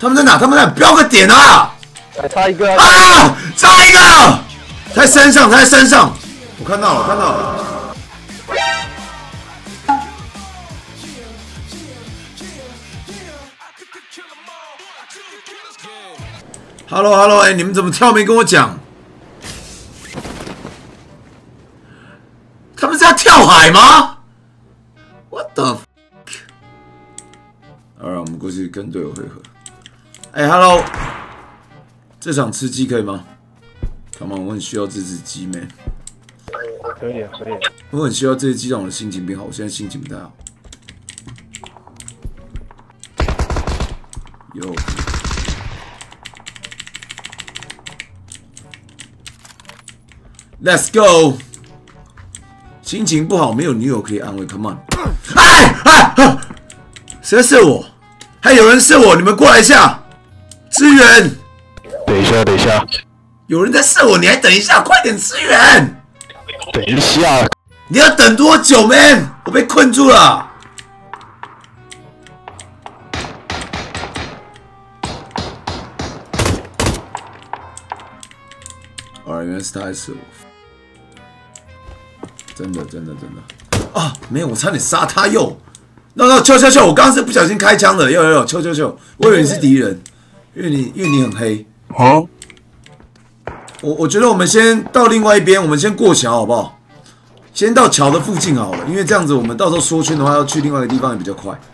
他们在哪？他们在哪？标个点啊！ 差一个啊！差一个！他在山上，他在山上。我看到了，看到了。Hello， 哎，你们怎么跳没跟我讲？他们是要跳海吗 ？What the？ 好了，我们过去跟队友会合。哎 ，Hello， 这场吃鸡可以吗 ？Come on， 我很需要这只鸡 ，man。 可以啊，可以。 我很需要这只鸡让我的心情变好，我现在心情不太好。有。Let's go。心情不好，没有女友可以安慰。Come on。哎！谁在射我？还有人射我！你们过来一下，支援。 等一下，等一下。 有人在射我，你还等一下，快点支援！ 等一下。 你要等多久 ，man？ 我被困住了。哦，原来是他在射我。真的啊！没有，我差点杀他又。No， 秋，我刚刚是不小心开枪的。有，秋，我以为你是敌人，因为你很黑。好，我觉得我们先到另外一边，我们先过桥好不好？先到桥的附近好了，因为这样子我们到时候缩圈的话，要去另外一个地方也比较快。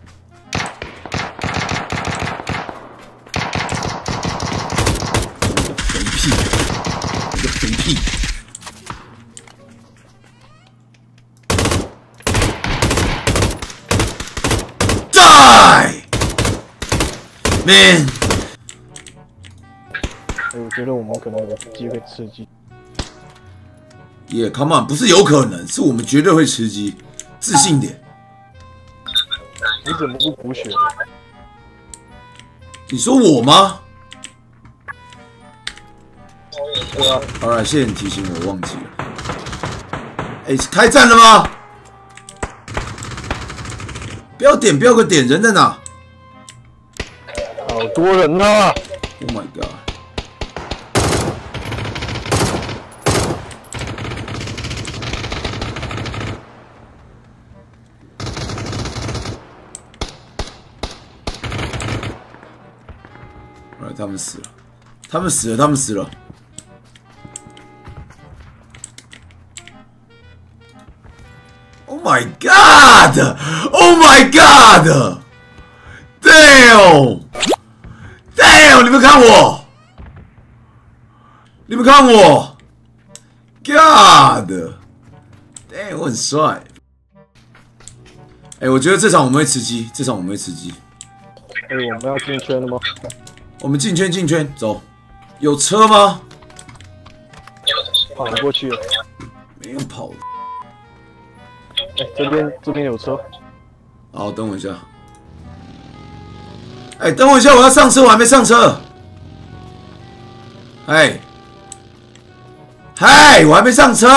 你个肥屁！Man， 我觉得我们可能有机会吃鸡。 Come on， 不是有可能，是我们绝对会吃鸡，自信点。 你怎么不补血？ 你说我吗？ 对啊。 好了，谢谢你提醒我，忘记了。哎，开战了吗？标点，标个点，人在哪？ 好多人啊 ！Oh my god！ 他们死了，他们死了，他们死了。Oh my god! Oh my god! Damn! Damn! 你们看我，你们看我 ，God! Damn! 我很帅。哎，我觉得这场我们会吃鸡，这场我们会吃鸡。 哎，我们要进圈了吗？ 我们进圈，走。有车吗？ 跑过去了。 没有跑。 哎，这边有车。 好，等我一下。哎，等我一下，我要上车，我还没上车。哎，我还没上车。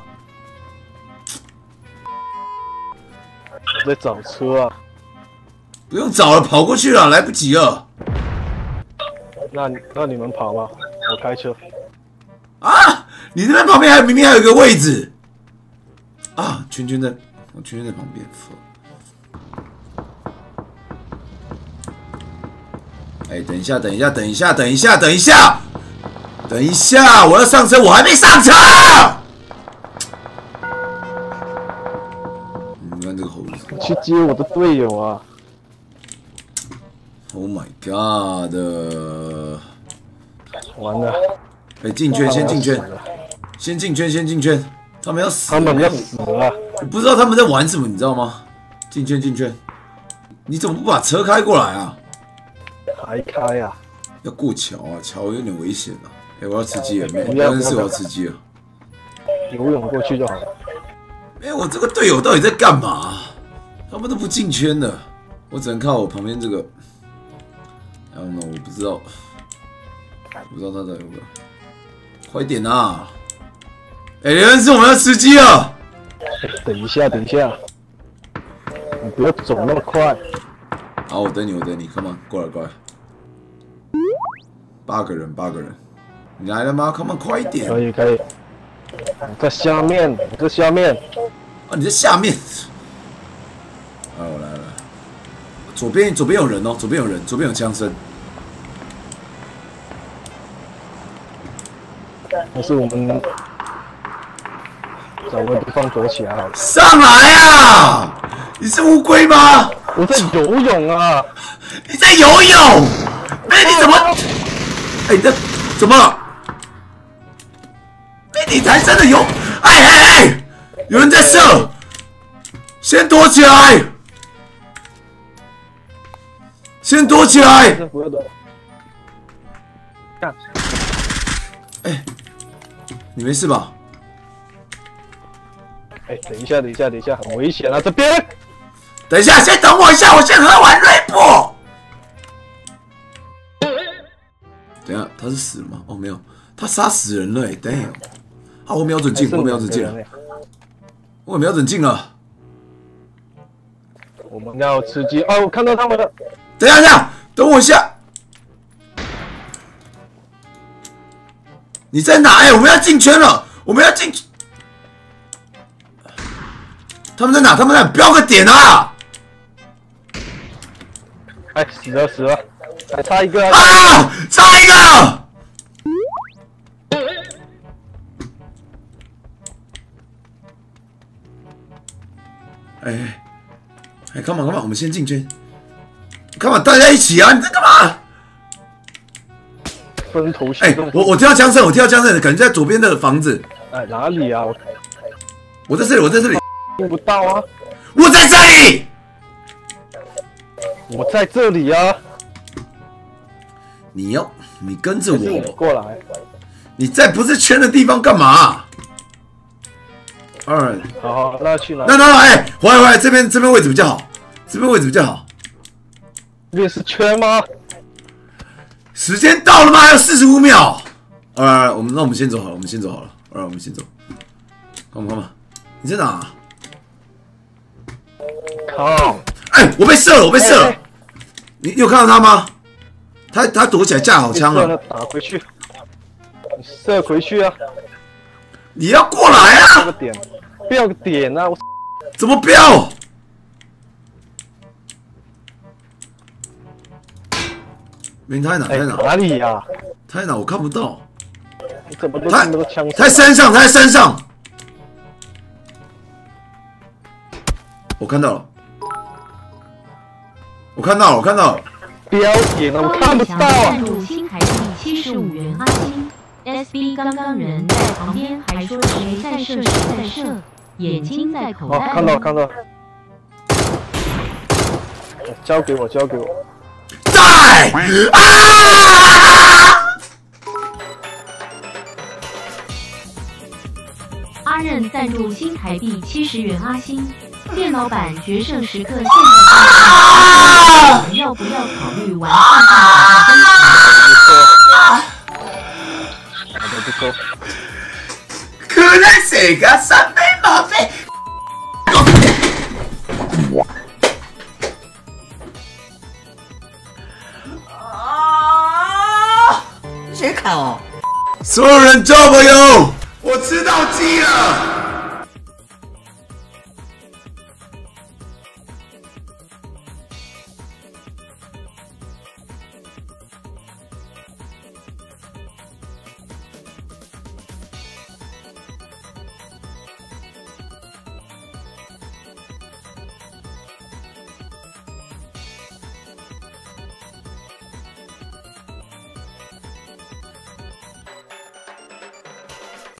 我在找车啊。 不用找了，跑过去了，来不及了。 那你们跑吧，我开车。 啊！你那边旁边明明还有一个位置。啊，圈在旁边。哎，等一下，我要上车，我还没上车。你看这个猴子， 去接我的队友啊 ！Oh my god！ 完了！ 哎，进圈，先进圈，他们要死！ 他们要死了！ 我不知道他们在玩什么，你知道吗？进圈！你怎么不把车开过来啊？ 还开啊！ 要过桥啊，桥有点危险啊！哎，我要吃鸡了，没有，是我要吃鸡了。 游泳过去就好了。 哎，我这个队友到底在干嘛？他们都不进圈的，我只能靠我旁边这个。I don't know， 我不知道他在有没有。快点啊！哎，有人是我们要吃鸡了。 等一下，你不要走那么快。 好，我等你 ，Come on， 过来。 8个人，8个人，你来了吗 ？Come on， 快一点！ 可以可以。你在下面，你在下面。 啊，你在下面。哦，我来了。左边有人哦，左边有人，左边有枪声。 还是我们找个地方躲起来好了。 上来啊！你是乌龟吗？ 我在游泳啊！ 你在游泳？哎，你怎么？哎，你这怎么了？哎，你才真的游！哎！有人在射！先躲起来！先躲起来！ 不要躲。 哎，你没事吧？ 哎，等一下，很危险啊！这边。 等一下，先等我一下，我先喝完瑞布。等一下，他是死了吗？哦，没有，他杀死人了。damn！ 啊，我瞄准镜了，我瞄准镜了。 我们要吃鸡哦！我看到他们了。 等一下，等我一下。你在哪？哎，我们要进圈了，我们要进。他们在哪？标个点啊！ 哎，死了，还差一个啊！差一个！哎 ，come on， 我们先进圈。come on， 大家一起啊！你在干嘛？ 分头行动。 我听到枪声，感觉在左边的房子。 哎，哪里啊？ 我在这里。 听不到啊！ 我在这里。 我在这里啊！ 你跟着我过来。 你在不是圈的地方干嘛？ 好，那去哪？ 那哎，回来，这边位置比较好，这边是圈吗？ 时间到了吗？还有45秒。我们先走好了，我们先走。Come on， 你在哪？ 靠！ 哎，我被射了！你有看到他吗？他躲起来架好枪了。 打回去，你射回去啊！ 你要过来啊！ 标个点啊！我怎么标？他在哪？ 哪里呀？ 他在哪？我看不到。 你怎么都听不到枪声？ 他在山上。我看到了。 标点了，我看不到啊！ 赞助新台币75元阿星 ，SB 刚刚人在旁边还说谁在射，眼睛在口袋。 哦，看到。交给我。 在啊！ 阿任赞助新台币70元阿星。电脑版决胜时刻现在我们要不要考虑玩不错。 可能谁个三杯马杯？ 谁砍哦？ 所有人交朋友，我吃到鸡了。